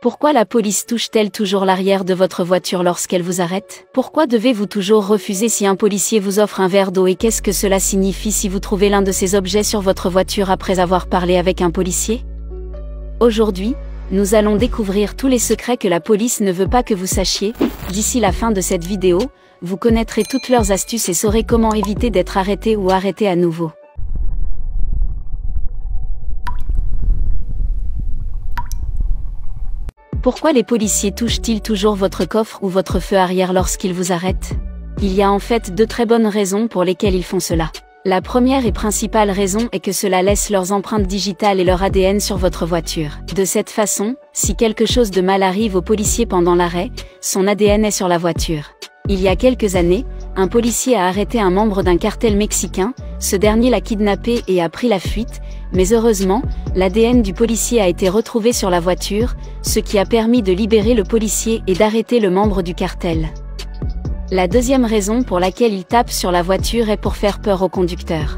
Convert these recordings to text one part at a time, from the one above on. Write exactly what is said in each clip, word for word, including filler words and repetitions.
Pourquoi la police touche-t-elle toujours l'arrière de votre voiture lorsqu'elle vous arrête? Pourquoi devez-vous toujours refuser si un policier vous offre un verre d'eau et qu'est-ce que cela signifie si vous trouvez l'un de ces objets sur votre voiture après avoir parlé avec un policier? Aujourd'hui, nous allons découvrir tous les secrets que la police ne veut pas que vous sachiez. D'ici la fin de cette vidéo, vous connaîtrez toutes leurs astuces et saurez comment éviter d'être arrêté ou arrêté à nouveau. Pourquoi les policiers touchent-ils toujours votre coffre ou votre feu arrière lorsqu'ils vous arrêtent? Il y a en fait deux très bonnes raisons pour lesquelles ils font cela. La première et principale raison est que cela laisse leurs empreintes digitales et leur A D N sur votre voiture. De cette façon, si quelque chose de mal arrive au policier pendant l'arrêt, son A D N est sur la voiture. Il y a quelques années, un policier a arrêté un membre d'un cartel mexicain, ce dernier l'a kidnappé et a pris la fuite, mais heureusement, l'A D N du policier a été retrouvé sur la voiture, ce qui a permis de libérer le policier et d'arrêter le membre du cartel. La deuxième raison pour laquelle il tape sur la voiture est pour faire peur au conducteur.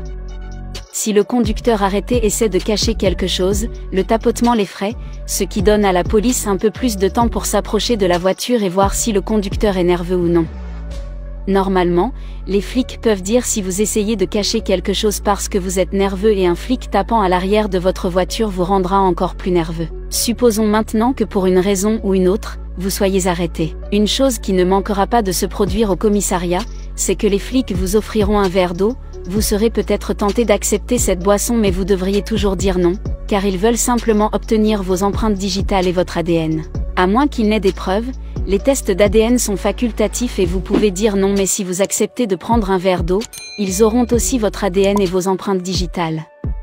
Si le conducteur arrêté essaie de cacher quelque chose, le tapotement l'effraie, ce qui donne à la police un peu plus de temps pour s'approcher de la voiture et voir si le conducteur est nerveux ou non. Normalement, les flics peuvent dire si vous essayez de cacher quelque chose parce que vous êtes nerveux et un flic tapant à l'arrière de votre voiture vous rendra encore plus nerveux. Supposons maintenant que pour une raison ou une autre, vous soyez arrêté. Une chose qui ne manquera pas de se produire au commissariat, c'est que les flics vous offriront un verre d'eau, vous serez peut-être tenté d'accepter cette boisson mais vous devriez toujours dire non, car ils veulent simplement obtenir vos empreintes digitales et votre A D N. À moins qu'ils n'aient des preuves, les tests d'A D N sont facultatifs et vous pouvez dire non mais si vous acceptez de prendre un verre d'eau, ils auront aussi votre A D N et vos empreintes digitales.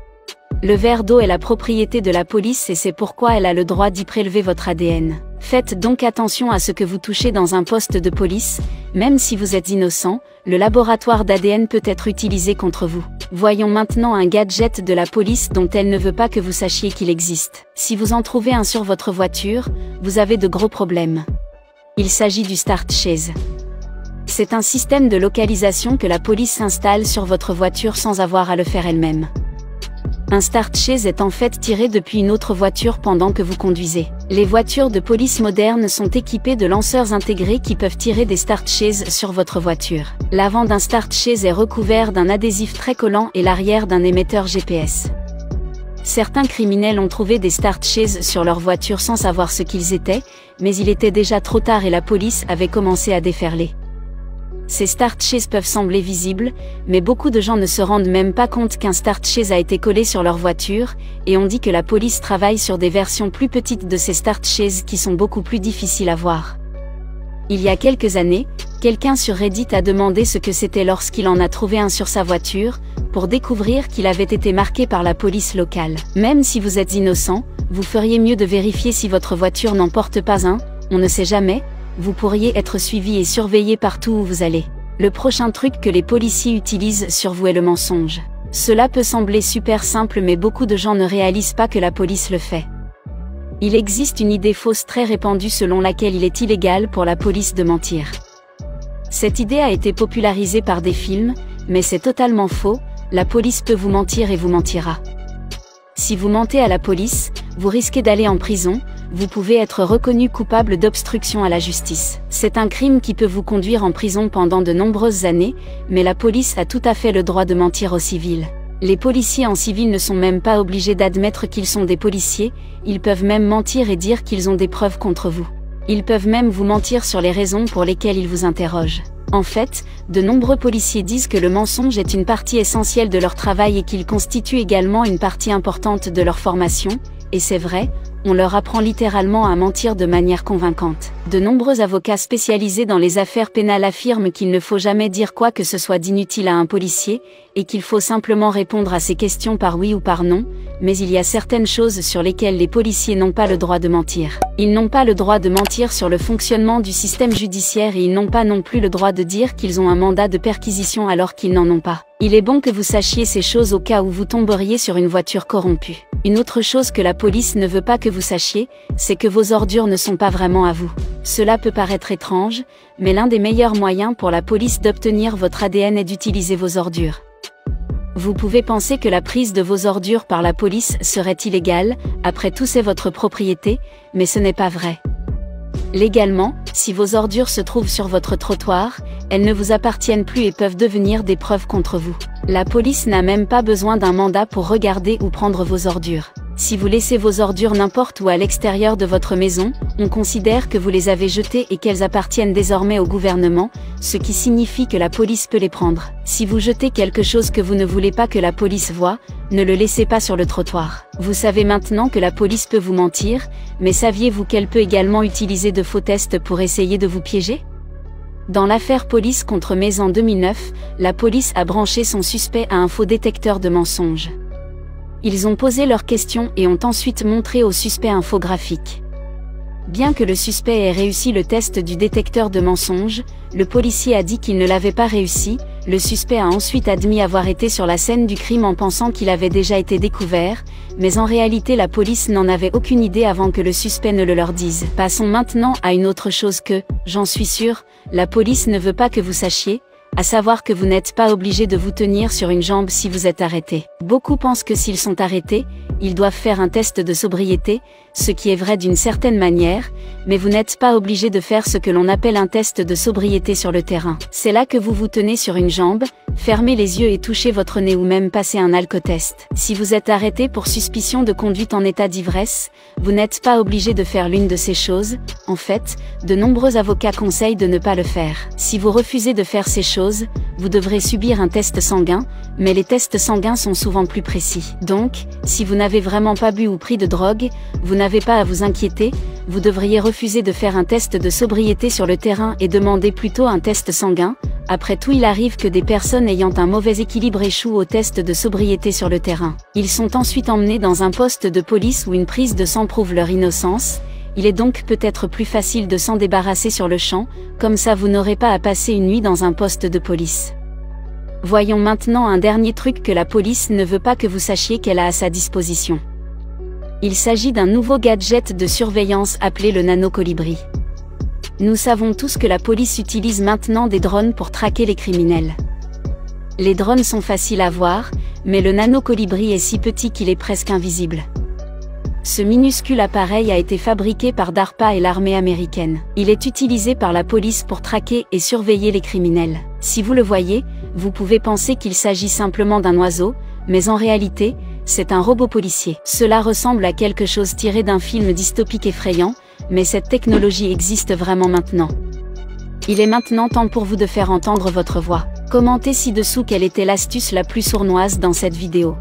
Le verre d'eau est la propriété de la police et c'est pourquoi elle a le droit d'y prélever votre A D N. Faites donc attention à ce que vous touchez dans un poste de police, même si vous êtes innocent, le laboratoire d'A D N peut être utilisé contre vous. Voyons maintenant un gadget de la police dont elle ne veut pas que vous sachiez qu'il existe. Si vous en trouvez un sur votre voiture, vous avez de gros problèmes. Il s'agit du Start Chase. C'est un système de localisation que la police installe sur votre voiture sans avoir à le faire elle-même. Un Start Chase est en fait tiré depuis une autre voiture pendant que vous conduisez. Les voitures de police modernes sont équipées de lanceurs intégrés qui peuvent tirer des Start Chase sur votre voiture. L'avant d'un Start Chase est recouvert d'un adhésif très collant et l'arrière d'un émetteur G P S. Certains criminels ont trouvé des Start Chase sur leur voiture sans savoir ce qu'ils étaient, mais il était déjà trop tard et la police avait commencé à déferler. Ces Start Chase peuvent sembler visibles, mais beaucoup de gens ne se rendent même pas compte qu'un Start Chase a été collé sur leur voiture, et on dit que la police travaille sur des versions plus petites de ces Start Chase qui sont beaucoup plus difficiles à voir. Il y a quelques années, quelqu'un sur Reddit a demandé ce que c'était lorsqu'il en a trouvé un sur sa voiture, pour découvrir qu'il avait été marqué par la police locale. Même si vous êtes innocent, vous feriez mieux de vérifier si votre voiture n'en porte pas un, on ne sait jamais, vous pourriez être suivi et surveillé partout où vous allez. Le prochain truc que les policiers utilisent sur vous est le mensonge. Cela peut sembler super simple mais beaucoup de gens ne réalisent pas que la police le fait. Il existe une idée fausse très répandue selon laquelle il est illégal pour la police de mentir. Cette idée a été popularisée par des films, mais c'est totalement faux, la police peut vous mentir et vous mentira. Si vous mentez à la police, vous risquez d'aller en prison, vous pouvez être reconnu coupable d'obstruction à la justice. C'est un crime qui peut vous conduire en prison pendant de nombreuses années, mais la police a tout à fait le droit de mentir aux civils. Les policiers en civil ne sont même pas obligés d'admettre qu'ils sont des policiers, ils peuvent même mentir et dire qu'ils ont des preuves contre vous. Ils peuvent même vous mentir sur les raisons pour lesquelles ils vous interrogent. En fait, de nombreux policiers disent que le mensonge est une partie essentielle de leur travail et qu'il constitue également une partie importante de leur formation, et c'est vrai, on leur apprend littéralement à mentir de manière convaincante. De nombreux avocats spécialisés dans les affaires pénales affirment qu'il ne faut jamais dire quoi que ce soit d'inutile à un policier, et qu'il faut simplement répondre à ces questions par oui ou par non, mais il y a certaines choses sur lesquelles les policiers n'ont pas le droit de mentir. Ils n'ont pas le droit de mentir sur le fonctionnement du système judiciaire et ils n'ont pas non plus le droit de dire qu'ils ont un mandat de perquisition alors qu'ils n'en ont pas. Il est bon que vous sachiez ces choses au cas où vous tomberiez sur une voiture corrompue. Une autre chose que la police ne veut pas que vous sachiez, c'est que vos ordures ne sont pas vraiment à vous. Cela peut paraître étrange, mais l'un des meilleurs moyens pour la police d'obtenir votre A D N est d'utiliser vos ordures. Vous pouvez penser que la prise de vos ordures par la police serait illégale, après tout c'est votre propriété, mais ce n'est pas vrai. Légalement, si vos ordures se trouvent sur votre trottoir, elles ne vous appartiennent plus et peuvent devenir des preuves contre vous. La police n'a même pas besoin d'un mandat pour regarder ou prendre vos ordures. Si vous laissez vos ordures n'importe où à l'extérieur de votre maison, on considère que vous les avez jetées et qu'elles appartiennent désormais au gouvernement, ce qui signifie que la police peut les prendre. Si vous jetez quelque chose que vous ne voulez pas que la police voie, ne le laissez pas sur le trottoir. Vous savez maintenant que la police peut vous mentir, mais saviez-vous qu'elle peut également utiliser de faux tests pour essayer de vous piéger ? Dans l'affaire Police contre May en deux mille neuf, la police a branché son suspect à un faux détecteur de mensonges. Ils ont posé leurs questions et ont ensuite montré au suspect un faux graphique. Bien que le suspect ait réussi le test du détecteur de mensonges, le policier a dit qu'il ne l'avait pas réussi. Le suspect a ensuite admis avoir été sur la scène du crime en pensant qu'il avait déjà été découvert, mais en réalité la police n'en avait aucune idée avant que le suspect ne le leur dise. Passons maintenant à une autre chose que, j'en suis sûr, la police ne veut pas que vous sachiez, à savoir que vous n'êtes pas obligé de vous tenir sur une jambe si vous êtes arrêté. Beaucoup pensent que s'ils sont arrêtés, ils doivent faire un test de sobriété, ce qui est vrai d'une certaine manière, mais vous n'êtes pas obligé de faire ce que l'on appelle un test de sobriété sur le terrain. C'est là que vous vous tenez sur une jambe, fermez les yeux et touchez votre nez ou même passez un alcotest. Si vous êtes arrêté pour suspicion de conduite en état d'ivresse, vous n'êtes pas obligé de faire l'une de ces choses. En fait, de nombreux avocats conseillent de ne pas le faire. Si vous refusez de faire ces choses, vous devrez subir un test sanguin, mais les tests sanguins sont souvent plus précis. Donc, si vous n'avez vraiment pas bu ou pris de drogue, vous n'avez pas à vous inquiéter, vous devriez refuser de faire un test de sobriété sur le terrain et demander plutôt un test sanguin. Après tout, il arrive que des personnes ayant un mauvais équilibre échouent au test de sobriété sur le terrain. Ils sont ensuite emmenés dans un poste de police où une prise de sang prouve leur innocence. Il est donc peut-être plus facile de s'en débarrasser sur le champ, comme ça vous n'aurez pas à passer une nuit dans un poste de police. Voyons maintenant un dernier truc que la police ne veut pas que vous sachiez qu'elle a à sa disposition. Il s'agit d'un nouveau gadget de surveillance appelé le nano-colibri. Nous savons tous que la police utilise maintenant des drones pour traquer les criminels. Les drones sont faciles à voir, mais le nano-colibri est si petit qu'il est presque invisible. Ce minuscule appareil a été fabriqué par DARPA et l'armée américaine. Il est utilisé par la police pour traquer et surveiller les criminels. Si vous le voyez, vous pouvez penser qu'il s'agit simplement d'un oiseau, mais en réalité, c'est un robot policier. Cela ressemble à quelque chose tiré d'un film dystopique effrayant, mais cette technologie existe vraiment maintenant. Il est maintenant temps pour vous de faire entendre votre voix. Commentez ci-dessous quelle était l'astuce la plus sournoise dans cette vidéo.